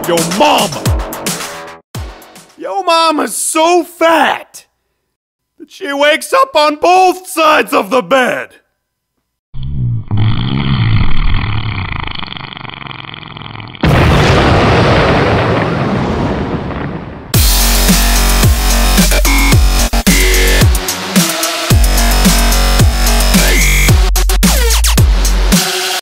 Yo mama! Yo mama's so fat that she wakes up on both sides of the bed!